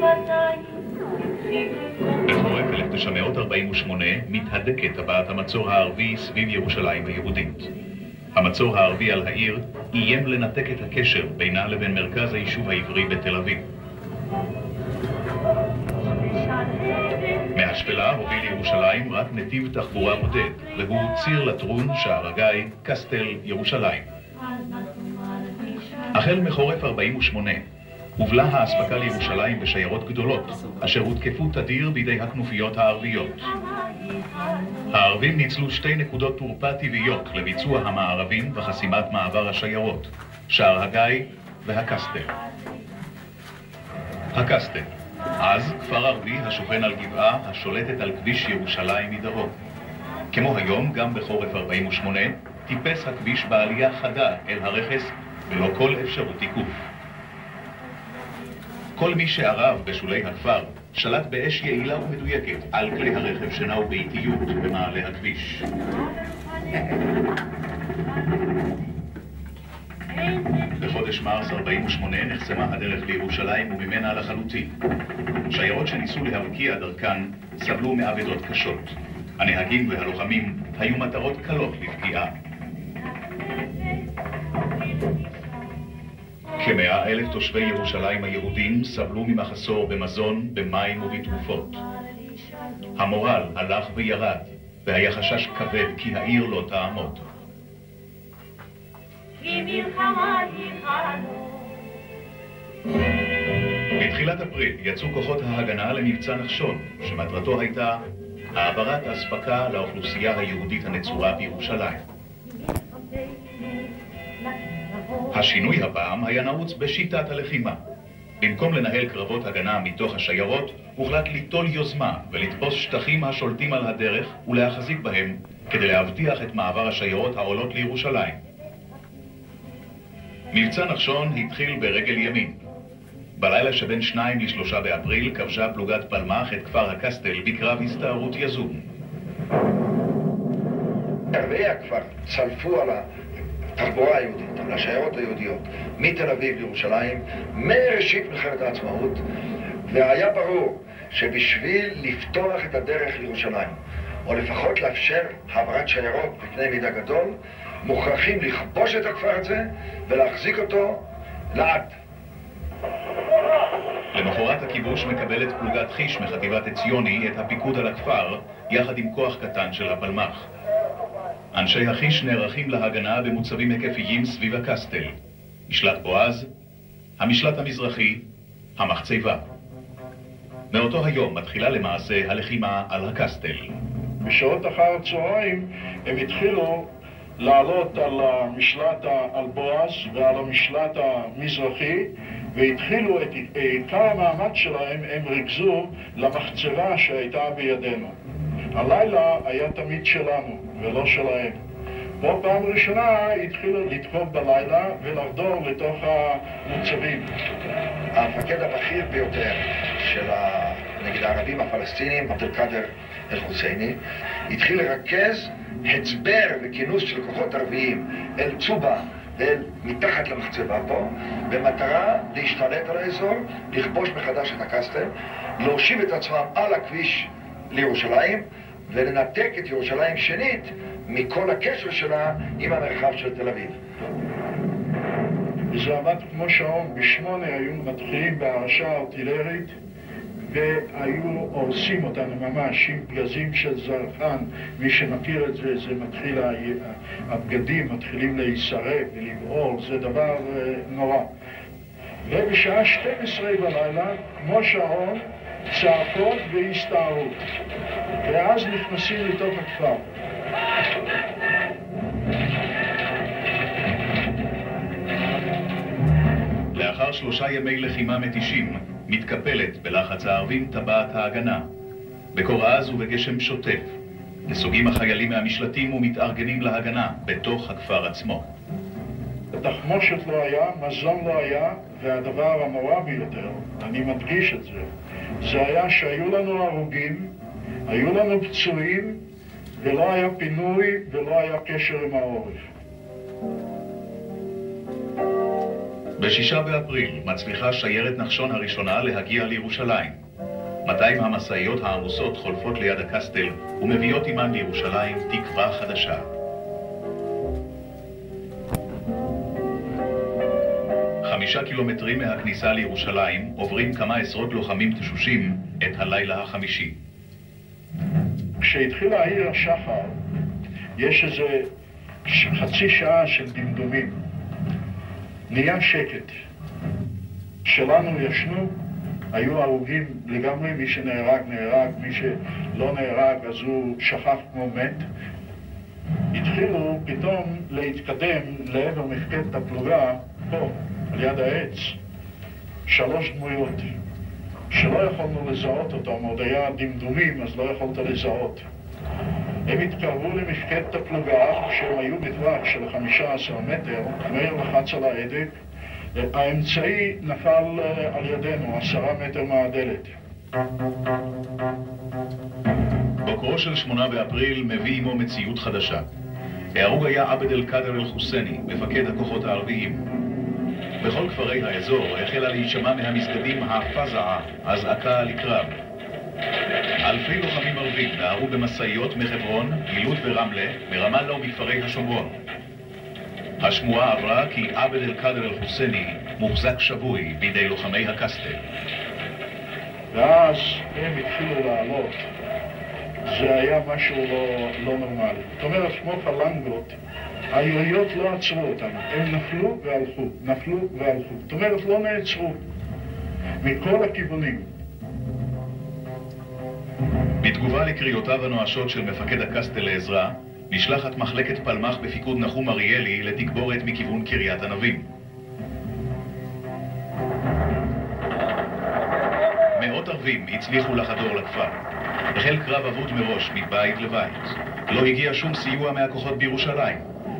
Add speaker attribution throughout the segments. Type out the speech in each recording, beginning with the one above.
Speaker 1: בחורף 1948 מתהדקת טבעת המצור הערבי סביב ירושלים היהודית. המצור הערבי על העיר איים לנתק את הקשר בינה לבין מרכז היישוב העברי בתל אביב. מהשפלה הוביל לירושלים רק נתיב תחבורה בודד, והוא ציר לטרון, שער הגיא, קסטל, ירושלים. החל מחורף 48 הובלה האספקה לירושלים בשיירות גדולות, אשר הותקפו תדיר בידי הכנופיות הערביות. הערבים ניצלו שתי נקודות תורפה טבעיות לביצוע המערבים וחסימת מעבר השיירות, שער הגיא והקסטל. הקסטל, אז כפר ערבי השוכן על גבעה השולטת על כביש ירושלים מדרום. כמו היום, גם בחורף 48, טיפס הכביש בעלייה חדה אל הרכס ולא כל אפשרות עיכוב. כל מי שערב בשולי הכפר שלט באש יעילה ומדויקת על כלי הרכב שנעו באיטיות במעלה הכביש. בחודש מרס 48 נחסמה הדרך לירושלים וממנה לחלוטין. שיירות שניסו להבקיע דרכן סבלו מאבדות קשות. הנהגים והלוחמים היו מטרות קלות לפגיעה. כ100,000 תושבי ירושלים היהודים סבלו ממחסור במזון, במים ובתרופות. המורל הלך וירד, והיה חשש כבד כי העיר לא תעמוד. בתחילת אפריל יצאו כוחות ההגנה למבצע נחשון, שמטרתו הייתה העברת אספקה לאוכלוסייה היהודית הנצורה בירושלים. השינוי הפעם היה נעוץ בשיטת הלחימה. במקום לנהל קרבות הגנה מתוך השיירות, הוחלט ליטול יוזמה ולתפוס שטחים השולטים על הדרך ולהחזיק בהם כדי להבטיח את מעבר השיירות העולות לירושלים. מבצע נחשון התחיל ברגל ימין. בלילה שבין 2 ל-3 באפריל כבשה פלוגת פלמ"ח את כפר הקסטל בקרב הסתערות יזום.
Speaker 2: ערביי הכפר צלפו על התחבורה היהודית, על השיירות היהודיות, מתל אביב לירושלים, מראשית מלחמת העצמאות, והיה ברור שבשביל לפתוח את הדרך לירושלים, או לפחות לאפשר העברת שיירות בקנה מידה גדול, מוכרחים לכבוש את הכפר הזה ולהחזיק אותו לעד.
Speaker 1: למחרת הכיבוש מקבלת פלוגת חיש מחטיבת עציוני את הפיקוד על הכפר, יחד עם כוח קטן של הפלמ"ח. אנשי החיש נערכים להגנה במוצבים היקפיים סביב הקסטל. משלט בועז, המשלט המזרחי, המחצבה. מאותו היום מתחילה למעשה הלחימה על הקסטל.
Speaker 3: בשעות אחר הצהריים הם התחילו לעלות על המשלט על בועז ועל המשלט המזרחי, והתחילו את עיקר המאמץ שלהם, הם ריכזו למחצבה שהייתה בידינו. הלילה היה תמיד שלנו ולא שלהם. פה פעם ראשונה התחילו לתקוף בלילה ולחדור לתוך המוצבים.
Speaker 2: המפקד הבכיר ביותר של נגד הערבים הפלסטינים, עבד אל-קאדר אל-חוסייני, התחיל לרכז הצבר וכינוס של כוחות ערביים אל צובה ואל מתחת למחצבה פה, במטרה להשתלט על האזור, לכבוש מחדש את הקסטל, להושיב את עצמם על הכביש לירושלים ולנתק את ירושלים שנית מכל הקשר שלה עם המרחב של תל אביב.
Speaker 3: וזה עמד כמו שעון. ב8 היו מתחילים בהרעשה ארטילרית והיו הורסים אותנו ממש עם פגזים של זרחן. מי שמכיר את זה, זה מתחיל, הבגדים מתחילים להישרף ולבעור, זה דבר נורא. ובשעה 12 בלילה, כמו שעון, צעקות והסתערות, ואז נכנסים לתוך הכפר.
Speaker 1: לאחר 3 ימי לחימה מתישים, מתקפלת בלחץ הערבים טבעת ההגנה. בקור עז ובגשם שוטף, נסוגים החיילים מהמשלטים ומתארגנים להגנה בתוך הכפר עצמו.
Speaker 3: תחמושת לא היה, מזון לא היה, והדבר הנורא ביותר, אני מדגיש את זה, זה היה שהיו לנו הרוגים, היו לנו פצועים, ולא היה פינוי ולא היה קשר עם העורף.
Speaker 1: ב-6 באפריל מצליחה שיירת נחשון הראשונה להגיע לירושלים. 200 המשאיות העמוסות חולפות ליד הקסטל ומביאות עימן לירושלים תקווה חדשה. 5 קילומטרים מהכניסה לירושלים עוברים כמה עשרות לוחמים תשושים את הלילה החמישי.
Speaker 3: כשהתחיל העיר השחר, יש איזה חצי שעה של דמדומים. נהיה שקט. שלנו ישנו, היו הרוגים לגמרי, מי שנהרג נהרג, מי שלא נהרג אז הוא שכח כמו מת. התחילו פתאום להתקדם לעבר מפקדת הפלוגה, פה, על יד העץ, 3 דמויות שלא יכולנו לזהות אותם, עוד היה דמדומים אז לא יכולת לזהות. הם התקרבו למפקדת הפלוגה כשהם היו בטווח של 15 מטר, מאיר לחץ על ההדק, האמצעי נפל על ידינו 10 מטר מהדלת.
Speaker 1: בוקרו של 8 באפריל מביא עמו מציאות חדשה. ההרוג היה עבד אל-קאדר אל-חוסייני, מפקד הכוחות הערביים. בכל כפרי האזור החלה להישמע מהמסגדים הפזעה, הזעקה לקרב. אלפי לוחמים ערבים נהרו במשאיות מחברון, גילוד ורמלה, מרמאללה ומכפרי השומרון. השמועה עברה כי עבד אל-קאדר אל-חוסייני מוחזק שבוי בידי לוחמי הקסטל.
Speaker 3: ואז הם התחילו לעלות. זה היה משהו לא נורמלי. זאת אומרת, כמו פלנגות, היריות לא עצרו אותנו. הם נפלו והלכו, נפלו והלכו. זאת אומרת, לא נעצרו. מכל הכיוונים.
Speaker 1: בתגובה לקריאותיו הנואשות של מפקד הקסטל לעזרה, נשלחת מחלקת פלמח בפיקוד נחום אריאלי לתגבורת מכיוון קריית ענבים. מאות ערבים הצליחו לחדור לכפר. החל קרב אבוד מראש מבית לבית. לא הגיע שום סיוע מהכוחות בירושלים.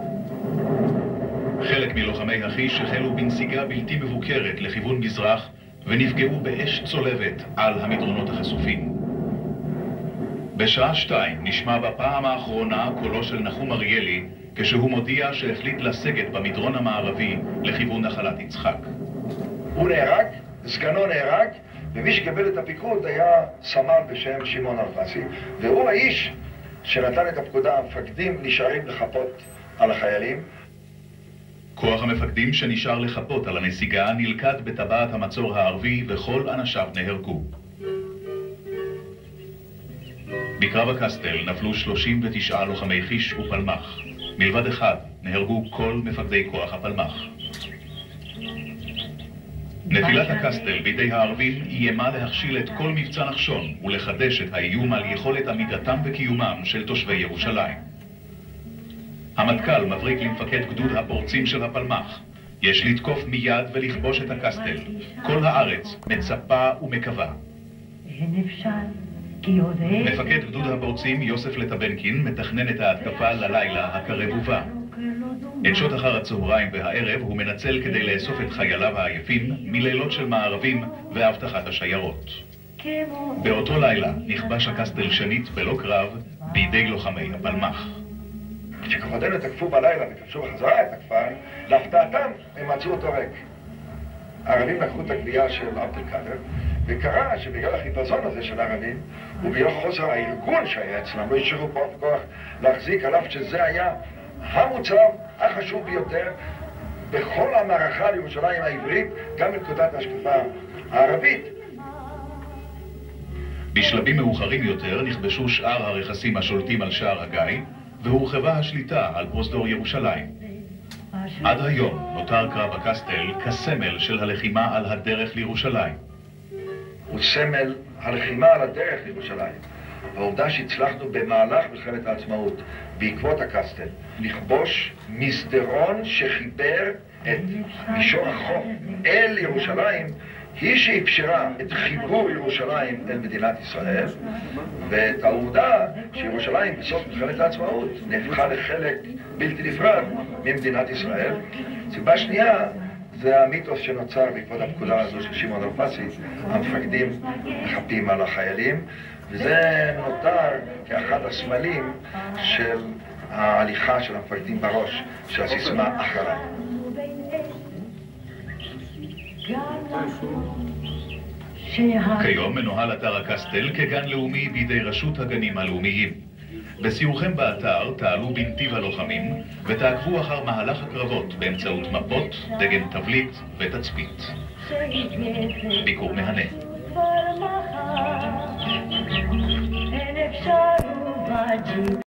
Speaker 1: חלק מלוחמי החיש החלו בנסיגה בלתי מבוקרת לכיוון מזרח ונפגעו באש צולבת על המדרונות החשופים. בשעה 2 נשמע בפעם האחרונה קולו של נחום אריאלי כשהוא מודיע שהחליט לסגת במדרון המערבי לכיוון נחלת יצחק.
Speaker 2: הוא נהרג, סגנו נהרג, ומי שקיבל את הפיקוד היה סמל בשם שמעון אלפסי, והוא האיש שנתן את הפקודה. המפקדים נשארים לחפות על החיילים.
Speaker 1: כוח המפקדים שנשאר לחפות על הנסיגה נלכד בטבעת המצור הערבי וכל אנשיו נהרגו. בקרב הקסטל נפלו 39 לוחמי חיש ופלמח. מלבד אחד נהרגו כל מפקדי כוח הפלמח. נפילת הקסטל בידי הערבים איימה להכשיל את כל מבצע נחשון ולחדש את האיום על יכולת עמידתם וקיומם של תושבי ירושלים. המטכ"ל מבריק למפקד גדוד הפורצים של הפלמח. יש לתקוף מיד ולכבוש את הקסטל. כל הארץ מצפה ומקווה. מפקד גדוד הפורצים יוסף לטבנקין מתכנן את ההתקפה ללילה הקרב ובא. את שעות אחר הצהריים והערב הוא מנצל כדי לאסוף את חייליו העייפים מלילות של מערבים והבטחת השיירות. באותו לילה נכבש הקסטל שנית בלא קרב בידי לוחמי הפלמח.
Speaker 2: כשכוחותינו תקפו בלילה וכבשו בחזרה את הכפר, להפתעתם הם מצאו אותו ריק. הערבים לקחו את הגבייה של עבד אל-קאדר, וקרה שבגלל החיפזון הזה של הערבים ובגלל חוסר הארגון שהיה אצלם, לא השאירו פה כוח להחזיק עליו שזה היה המוצב החשוב ביותר בכל המערכה לירושלים העברית, גם מנקודת ההשקפה הערבית.
Speaker 1: בשלבים מאוחרים יותר נכבשו שאר הרכסים השולטים על שער הגיא והורחבה השליטה על פרוזדור ירושלים. עד היום נותר קרב הקסטל כסמל של הלחימה על הדרך לירושלים.
Speaker 2: הוא סמל הלחימה על הדרך לירושלים. והעובדה שהצלחנו במהלך מלחמת העצמאות בעקבות הקסטל לכבוש מסדרון שחיבר את מישור החוף אל ירושלים היא שאפשרה את חיבור ירושלים אל מדינת ישראל, ואת העובדה שירושלים בסוף מלחמת העצמאות נהפכה לחלק בלתי נפרד ממדינת ישראל. סיבה שנייה זה המיתוס שנוצר בעקבות הפקודה הזו של שמעון אלפסי, המפקדים מחפים על החיילים, וזה נותר כאחד הסמלים של ההליכה של המפקדים בראש, של הסיסמה אחריי.
Speaker 1: כיום מנוהל אתר הקסטל כגן לאומי בידי רשות הגנים הלאומיים. בסיורכם באתר תעלו בנתיב הלוחמים ותעקבו אחר מהלך הקרבות באמצעות מפות, דגם תבליט ותצפית. ביקור מהנה.